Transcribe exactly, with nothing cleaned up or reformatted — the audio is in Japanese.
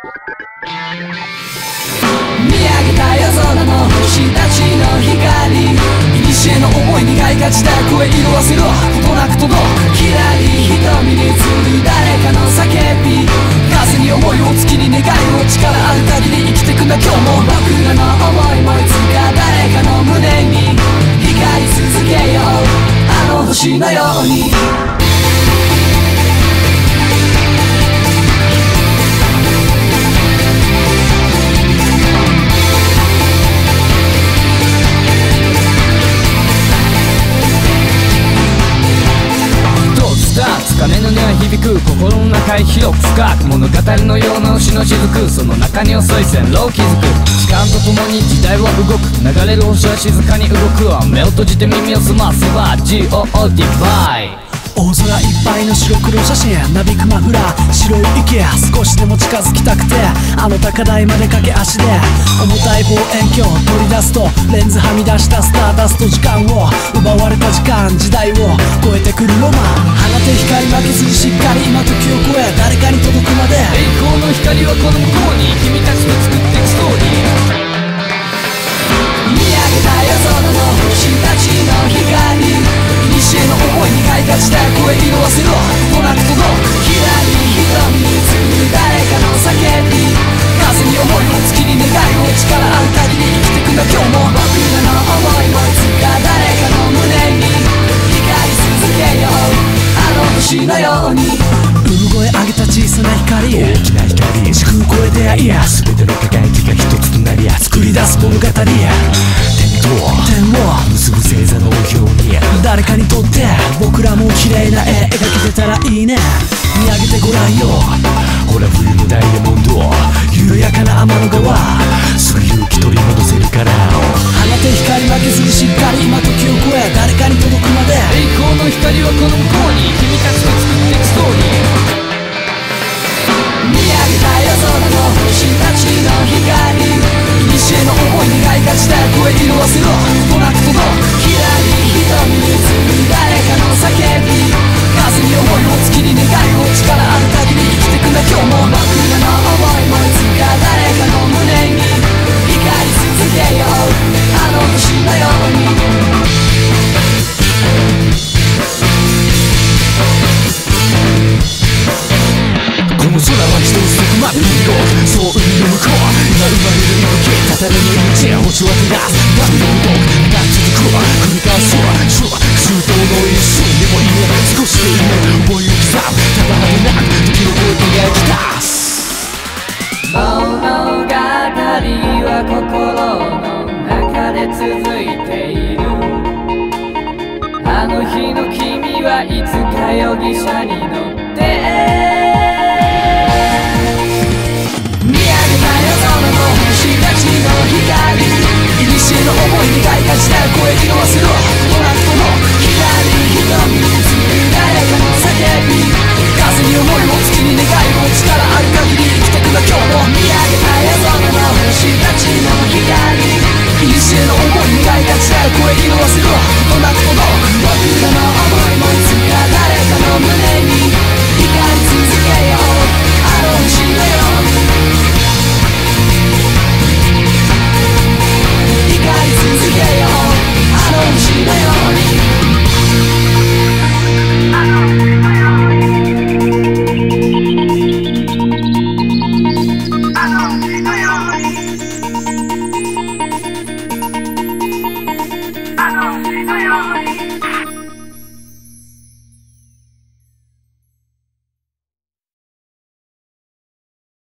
見上げた夜空の星たちの光、古の思いにがいがちだ声色あせろことなく届くきらり瞳に映る誰かの叫び、風に思いを月に願いを力ある限り生きてくんだ今日も。僕らの思いもいつか誰かの胸に光り続けようあの星のように。鐘の音は響く心の中へ広く深く物語のような星の雫、その中に遅い線路を築く時間とともに時代は動く流れる星は静かに動くわ目を閉じて耳を澄ませば ジーオー ディバイ大空いっぱいの白黒写真なびくマフラー白い息少しでも近づきたくてあの高台まで駆け足で重たい望遠鏡を取り出すとレンズはみ出したスターダスト時間を奪われた時間時代を超えてくるロマン放て光負けずにしっかり今時を超え誰かに届くまで栄光の光はこの向こうに君たちと作っていくストーリー見上げた夜空の星たちの光、古の思いにがいがちだ声色あせろことなく届くきらり瞳に映る誰かの叫び、風に思いを月に願いを力ある限り生きてくんだ今日も。僕らの思いもいつか誰かの胸に光り続けようあの星のように。産声上げた小さな光大きな光時空超え出会いや全ての輝きが一つとなり作り出す物語や点を結ぶ星座のように誰かにとって僕らも綺麗な絵描けてたらいいね。見上げてごらんよほら冬のダイヤモンド緩やかな天の川すぐ勇気取り戻せるから放て光負けずにしっかり今時を超え誰かに届くまで栄光の光はこの向こうに君たちと作っていくストーリー見上げた夜空の星たちの光、古の思いにがいがちだ声色あせろことなく届くきらり瞳に映る誰かの叫び、風に思いを月に願いを力ある限り生きてくんだ今日も。僕らの思いもいつか誰かの胸に光り続けようあの星のように。この空は一つそこまで海をそう海の向こう今生まれる息吹たたらぬ命や星は照らすバブルの動く長続く繰り返す周到の一瞬でもいいね少しでいいね思いを刻むただ果てなく時を超えて描き出す物語は心の中で続いているあの日の君はいつか容疑者に乗って星たちの光、古の思いにがいがちだ声色あせろことなく届くきらり瞳に映る誰かの叫び、風に思いを月に願いを力ある限り生きてくんだ今日も。見上げた夜空の星たちの光、古の思いにがいがちだ声色あせろことなく届く僕らの